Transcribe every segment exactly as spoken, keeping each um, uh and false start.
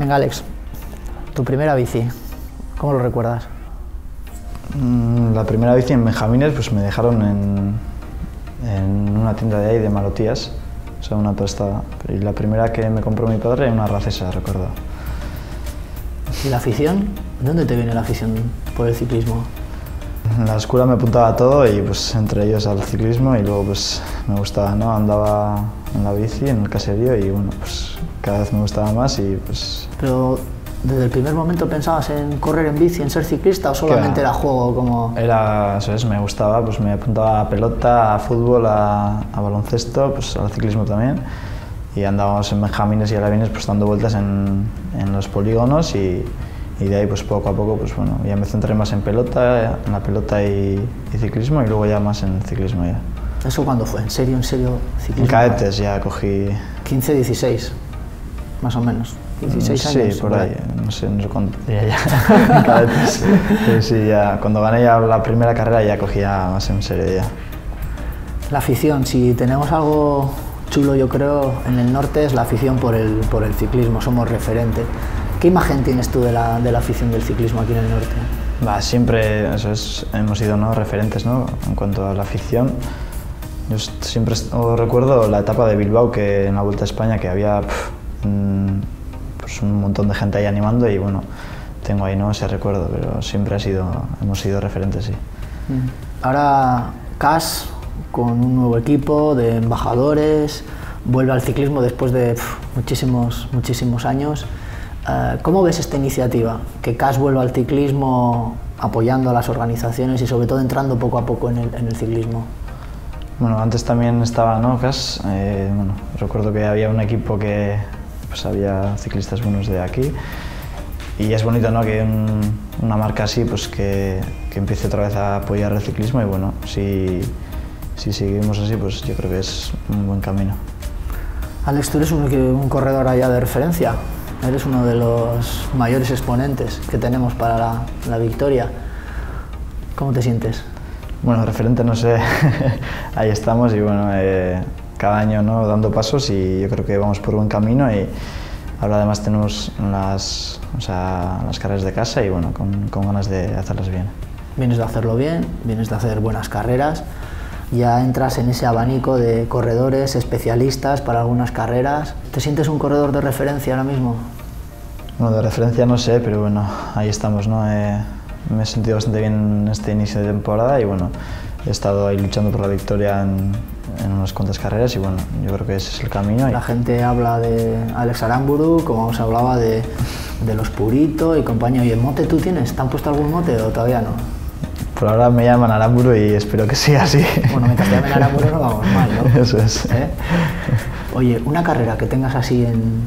Venga, Alex, tu primera bici, ¿cómo lo recuerdas? La primera bici en Benjamines pues me dejaron en, en una tienda de ahí de Malotías, o sea, una prestada. Y la primera que me compró mi padre era una Racesa, recuerdo. ¿Y la afición? ¿De dónde te viene la afición por el ciclismo? En la escuela me apuntaba a todo y pues entre ellos al ciclismo y luego pues me gustaba, ¿no? Andaba en la bici, en el caserío y bueno, pues cada vez me gustaba más y pues... Pero ¿desde el primer momento pensabas en correr en bici, en ser ciclista o solamente era juego como...? Era, eso es, me gustaba, pues me apuntaba a pelota, a fútbol, a, a baloncesto, pues al ciclismo también y andábamos en Benjamines y Alavines pues dando vueltas en, en los polígonos y, y de ahí pues poco a poco pues bueno, ya me centré más en pelota, en la pelota y, y ciclismo y luego ya más en ciclismo ya. ¿Eso cuándo fue? ¿En serio, en serio ciclismo? En cadetes ya cogí... quince, dieciséis, más o menos. dieciséis sí, años. Sí, por ahí, no sé, no sé cuánto diría ya. Cadetes. Sí, sí, ya, cuando gané ya la primera carrera ya cogía más en serio ya. La afición, si tenemos algo chulo yo creo en el norte es la afición por el, por el ciclismo, somos referente. ¿Qué imagen tienes tú de la, de la afición del ciclismo aquí en el norte? Va, siempre eso es, hemos sido, ¿no?, referentes, ¿no?, en cuanto a la afición. Yo siempre recuerdo la etapa de Bilbao, que en la Vuelta a España, que había pff, un, pues un montón de gente ahí animando y bueno, tengo ahí, ¿no?, ese recuerdo, pero siempre ha sido, hemos sido referentes, sí. Ahora C A S, con un nuevo equipo de embajadores, vuelve al ciclismo después de pff, muchísimos, muchísimos años. ¿Cómo ves esta iniciativa? Que C A S vuelva al ciclismo apoyando a las organizaciones y sobre todo entrando poco a poco en el, en el ciclismo. Bueno, antes también estaba, ¿no?, C A S. Eh, bueno, recuerdo que había un equipo que pues, había ciclistas buenos de aquí y es bonito, ¿no?, que un, una marca así pues que, que empiece otra vez a apoyar el ciclismo y bueno, si, si seguimos así pues yo creo que es un buen camino. Alex, tú eres un, un corredor allá de referencia. Eres uno de los mayores exponentes que tenemos para la, la victoria. ¿Cómo te sientes? Bueno, referente no sé, ahí estamos y bueno, eh, cada año, ¿no?, dando pasos y yo creo que vamos por buen camino y ahora además tenemos las, o sea, las carreras de casa y bueno, con, con ganas de hacerlas bien. Vienes de hacerlo bien, vienes de hacer buenas carreras, ya entras en ese abanico de corredores, especialistas para algunas carreras. ¿Te sientes un corredor de referencia ahora mismo? Bueno, de referencia no sé, pero bueno, ahí estamos, ¿no? Eh, me he sentido bastante bien en este inicio de temporada y bueno, he estado ahí luchando por la victoria en, en unas cuantas carreras y bueno, yo creo que ese es el camino. La gente habla de Alex Aramburu, como os hablaba de, de los Purito y compañía. ¿Y el mote tú tienes? ¿Te han puesto algún mote o todavía no? Por ahora me llaman Aramburu y espero que siga así. Bueno, mientras te llamen Aramburu no vamos mal, ¿no? Eso es. ¿Eh? Oye, una carrera que tengas así en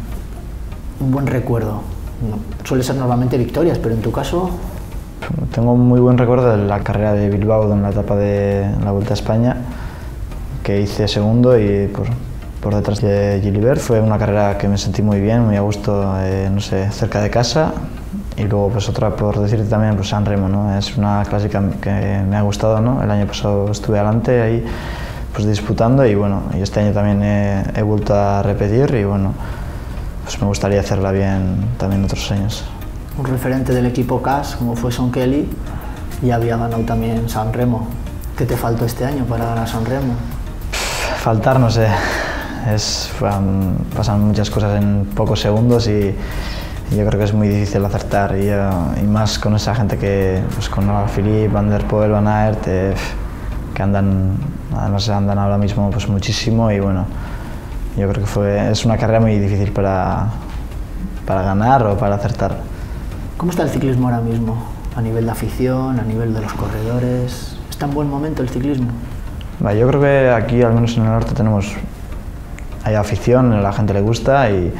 un buen recuerdo, no, suele ser normalmente victorias, pero en tu caso... Tengo un muy buen recuerdo de la carrera de Bilbao, en la etapa de la Vuelta a España, que hice segundo y por, por detrás de Gilbert. Fue una carrera que me sentí muy bien, muy a gusto, eh, no sé, cerca de casa. Y luego pues otra, por decirte también, pues San Remo, ¿no? Es una clásica que me ha gustado, ¿no? El año pasado estuve adelante ahí pues disputando y bueno, y este año también he, he vuelto a repetir y bueno, pues me gustaría hacerla bien también otros años. Un referente del equipo C A S, como fue Sean Kelly, y había ganado también San Remo. ¿Qué te faltó este año para ganar San Remo? Faltar, no sé, es, um, pasan muchas cosas en pocos segundos y yo creo que es muy difícil acertar y, uh, y más con esa gente que, pues con Philippe, Van der Poel, Van Aert, eh, que andan, además andan ahora mismo pues muchísimo y bueno, yo creo que fue, es una carrera muy difícil para, para ganar o para acertar. ¿Cómo está el ciclismo ahora mismo? A nivel de afición, a nivel de los corredores, ¿está en buen momento el ciclismo? Bah, yo creo que aquí, al menos en el norte, tenemos, hay afición, a la gente le gusta y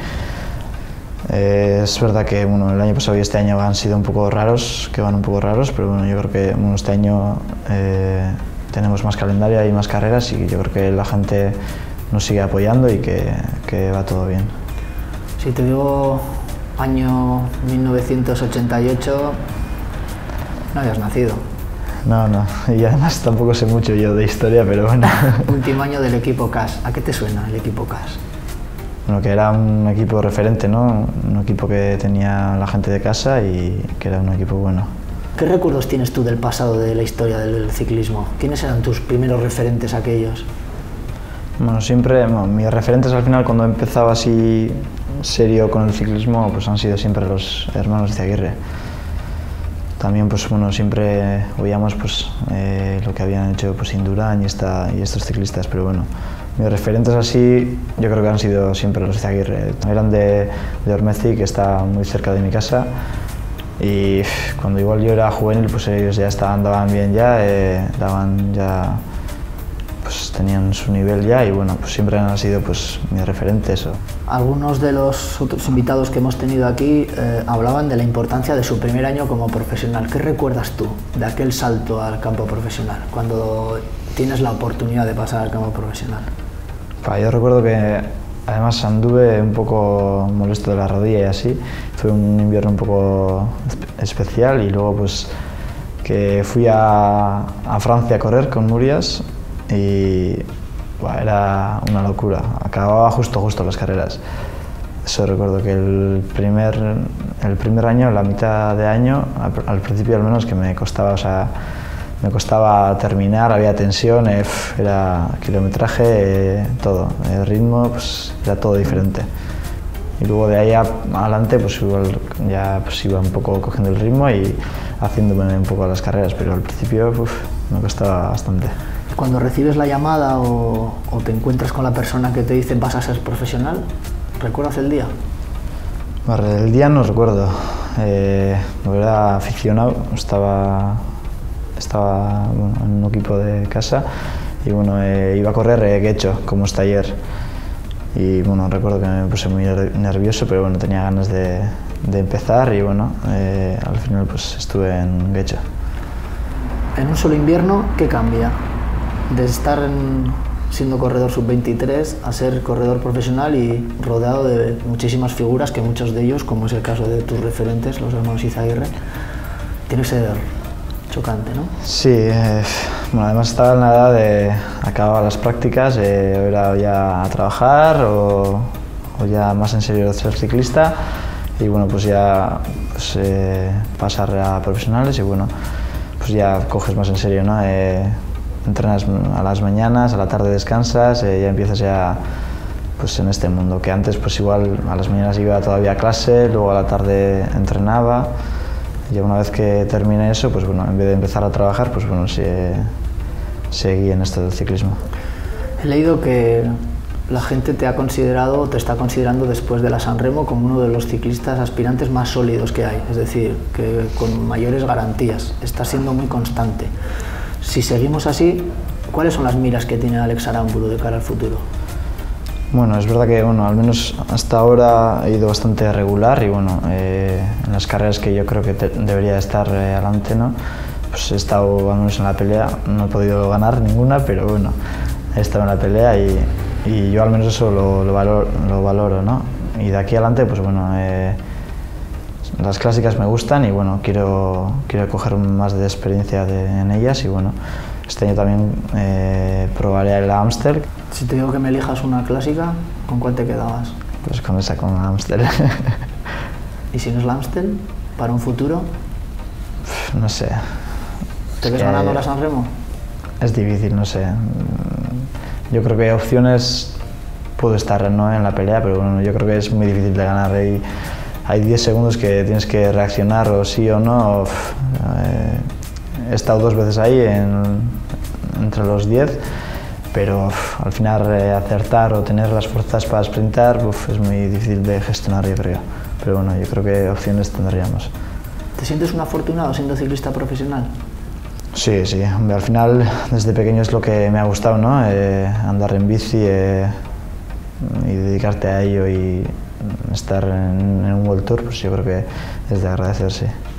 Eh, es verdad que bueno, el año pasado y este año han sido un poco raros, que van un poco raros, pero bueno, yo creo que bueno, este año eh, tenemos más calendario y más carreras y yo creo que la gente nos sigue apoyando y que, que va todo bien. Si te digo año mil novecientos ochenta y ocho, no habías nacido. No, no, y además tampoco sé mucho yo de historia, pero bueno. Último año del equipo C A S, ¿a qué te suena el equipo C A S? bueno, que era un equipo referente, ¿no? Un equipo que tenía la gente de casa y que era un equipo bueno. ¿Qué recuerdos tienes tú del pasado de la historia del ciclismo? ¿Quiénes eran tus primeros referentes aquellos? Bueno, siempre, bueno, mis referentes al final cuando he empezado así serio con el ciclismo pues han sido siempre los hermanos Izaguirre. También pues bueno, siempre oíamos pues eh, lo que habían hecho pues Indurain y, esta, y estos ciclistas, pero bueno, mis referentes así yo creo que han sido siempre los Izaguirre. Eran de, de Ormezi, que está muy cerca de mi casa, y cuando igual yo era juvenil pues ellos ya estaban, andaban bien ya, eh, daban ya, pues tenían su nivel ya, y bueno, pues siempre han sido pues mis referentes. Algunos de los otros invitados que hemos tenido aquí eh, hablaban de la importancia de su primer año como profesional. ¿Qué recuerdas tú de aquel salto al campo profesional, cuando tienes la oportunidad de pasar al campo profesional? Pa, yo recuerdo que además anduve un poco molesto de la rodilla y así. Fue un invierno un poco especial, y luego pues que fui a, a Francia a correr con Murias y buah, era una locura. Acababa justo justo las carreras. Eso recuerdo que el primer, el primer año, la mitad de año, al, al principio al menos, que me costaba, o sea, me costaba terminar, había tensión, eh, era kilometraje, eh, todo, el ritmo, pues era todo diferente. Y luego de ahí a, adelante pues igual ya pues iba un poco cogiendo el ritmo y haciéndome un poco las carreras, pero al principio uf, me costaba bastante. Cuando recibes la llamada o, o te encuentras con la persona que te dice vas a ser profesional, ¿recuerdas el día? Bueno, el día no recuerdo, eh, no era aficionado, estaba, estaba bueno, en un equipo de casa y bueno, eh, iba a correr eh, Guecho, como está ayer. Y bueno, recuerdo que me puse muy nervioso, pero bueno, tenía ganas de, de empezar y bueno, eh, al final pues estuve en Guecho. En un solo invierno, ¿qué cambia? De estar en, siendo corredor sub veintitrés a ser corredor profesional y rodeado de muchísimas figuras, que muchos de ellos, como es el caso de tus referentes, los hermanos Izaguirre, tiene que ser chocante, ¿no? Sí, eh, bueno, además estaba en la edad de acabar las prácticas, eh, era ya a trabajar o, o ya más en serio ser ciclista, y bueno, pues ya pues, eh, pasar a profesionales y bueno, pues ya coges más en serio, ¿no? Eh, entrenas a las mañanas, a la tarde descansas, eh, ya empiezas ya pues en este mundo, que antes pues igual a las mañanas iba todavía a clase, luego a la tarde entrenaba. Y una vez que terminé eso, pues bueno, en vez de empezar a trabajar, pues bueno, sí, seguí en esto del ciclismo. He leído que la gente te ha considerado, te está considerando después de la San Remo como uno de los ciclistas aspirantes más sólidos que hay, es decir, que con mayores garantías, está siendo muy constante. Si seguimos así, ¿cuáles son las miras que tiene Alex Aramburu de cara al futuro? Bueno, es verdad que bueno, al menos hasta ahora he ido bastante regular y bueno, eh, en las carreras que yo creo que te, debería estar eh, adelante, ¿no? Pues he estado al menos en la pelea, no he podido ganar ninguna, pero bueno, he estado en la pelea y, y yo al menos eso lo, lo, valoro, lo valoro, ¿no? Y de aquí adelante, pues bueno, eh, las clásicas me gustan y bueno, quiero, quiero coger más de experiencia de, en ellas y bueno, este año también eh, probaré la Amstel. Si te digo que me elijas una clásica, ¿con cuál te quedabas? Pues con esa, con la Amstel. ¿Y si no es la Amstel, para un futuro? No sé. ¿Te ves ganando la San Remo? Es difícil, no sé. Yo creo que opciones puedo estar, ¿no?, en la pelea, pero bueno, yo creo que es muy difícil de ganar. Hay, hay diez segundos que tienes que reaccionar o sí o no. Eh, he estado dos veces ahí, en, entre los diez. Pero uf, al final eh, acertar o tener las fuerzas para sprintar uf, es muy difícil de gestionar, yo creo. Pero bueno, yo creo que opciones tendríamos. ¿Te sientes un afortunado siendo ciclista profesional? Sí, sí. Al final, desde pequeño es lo que me ha gustado, ¿no? Eh, andar en bici eh, y dedicarte a ello y estar en, en un World Tour, pues yo creo que es de agradecer, sí.